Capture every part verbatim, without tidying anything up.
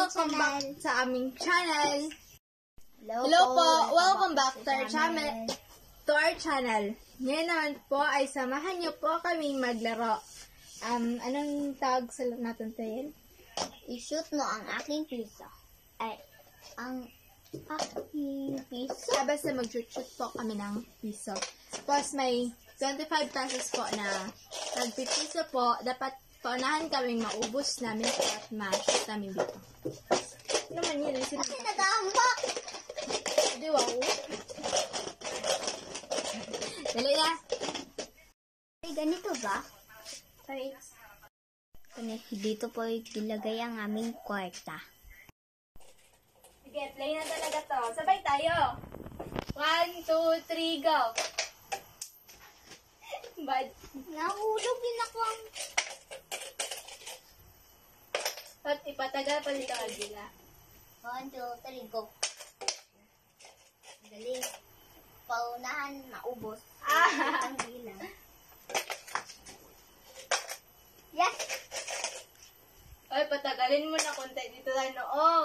welcome back sa aming channel. Hello, Hello po, po. welcome back to our channel. To our channel. Ngayon naman po ay samahan niyo po kami maglaro. Um, anong tawag sa natin tayo? I-shoot mo ang aking piso. Ay, ang aking piso. Ah, basta mag-shoot po kami ng piso. Tapos may twenty-five pesos po na nagpipiso po. Dapat paunahan kaming maubos namin at ma-shoot namin dito. Ano naman yun? Bakit nag-aambak? Di wow. Dali na. Ay, ganito ba? Sorry. Dito po ilagay ang aming kwarta. Sige, play na talaga to. Sabay tayo. One, two, three, go. Bad. Nahulog din ako ang... At ipatagal pa dito ang gila. One, two, three, go. Galing. Paunahan, maubos. Ah! Ang bilang. Yes! Ay, patagalin mo na konti dito tayo. Oo.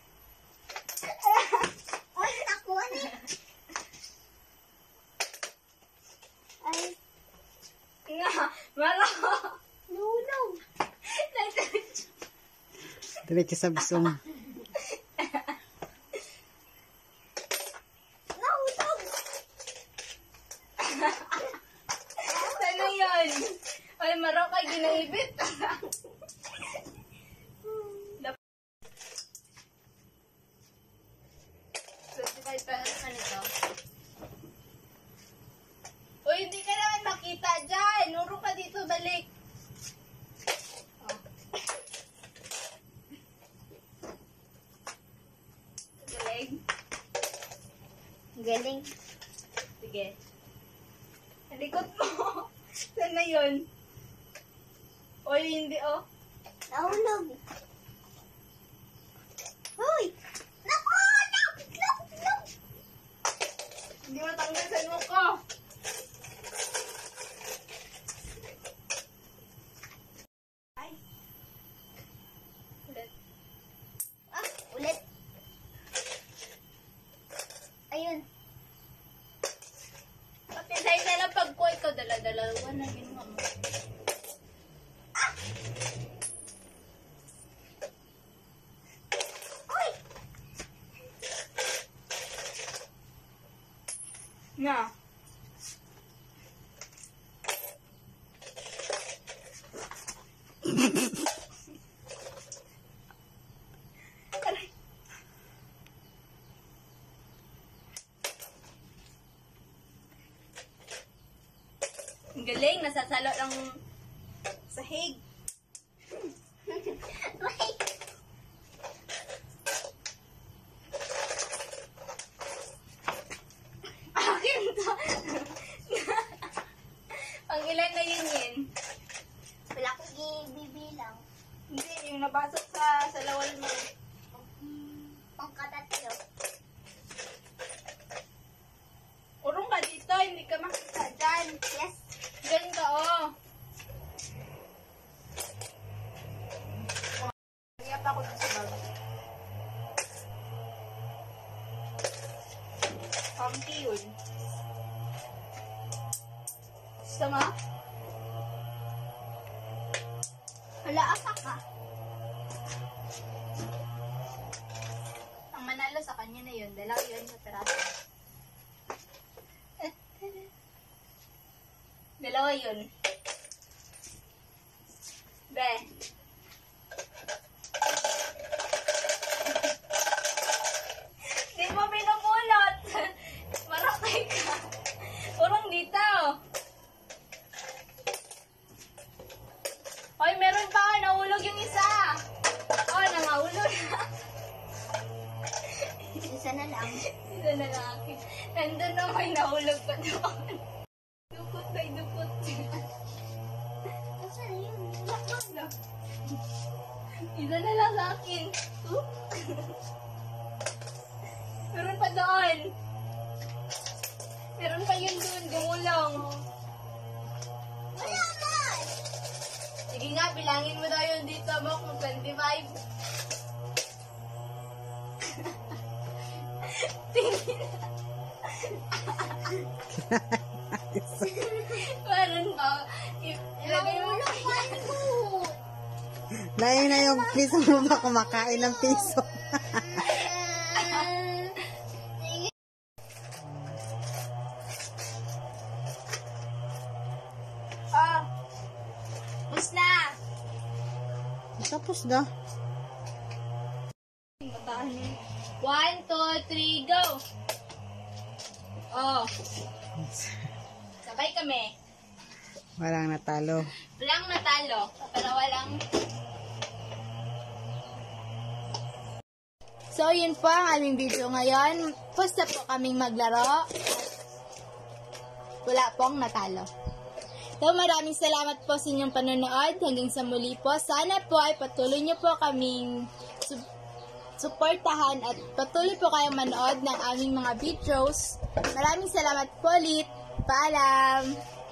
Ay, nakuha na. Ay. Nga, mara. Nulog. Diretso sa bisong. Nahulog. Sana yun? Ay, mara kay ginaibit. twenty-five pesos na nito. Uy, hindi ka naman makita dyan. Nuro ka dito, balik. Oh. Galing. Galing. Sige. Nalikot mo. Saan na yun? Uy, hindi oh. Nahulog. Hoy! Naku! Naku! Naku! Naku! Hindi matanggal sa mukha. Ay. Ulit. Ah, ulit. Ayun. Pati sa'yo na lang pag-kuha ikaw, dala-dalawa na ginawa mo. Hoy! Nga. Aray. Ang galing, nasasalo ng sahig. Wait! Akin to. Ang ilan na yun yun? Wala ko gibibilang. Hindi, yung nabasok sa sa lawal mo. Pangkatatlo. Urong ka dito, hindi ka makita dyan. Yes. Diyan ka, oh. Kaya pa ako dito sa bag. Kampi yun. Gusto mo? Wala asa ka. Ang manalo sa kanya na yun. Dalaw yun sa peraso. Dalawa yun. Be. Di mo pinupulot. Marakay ka. Urong dito. Hoy, meron pa. Nahulog yung isa. Oh, nangahulog na. Isa na lang. Isa na lang akin. Nandun na may nahulog pa doon. Dukot may dukot. Asa na yun? Wala ka. Isa na lang sa akin. Oop. Meron pa doon. Meron pa yun doon. Gumulong. Wala man! Sige nga, bilangin mo daw yun dito mo kung twenty-five. Tingin. Meron pa. Ilagay mo na. Layo na yung piso mo ba kumakain ng piso? Oh. Bus na. Tapos na. One, two, three, go! Oh. Sabay kami. Walang natalo. Walang natalo, pero walang... So, yun po ang aming video ngayon. Basta po kaming maglaro. Wala pong natalo. So, maraming salamat po sa inyong panonood. Hanggang sa muli po. Sana po ay patuloy niyo po kaming sub- suportahan at patuloy po kayong manood ng aming mga videos. Maraming salamat po ulit. Paalam!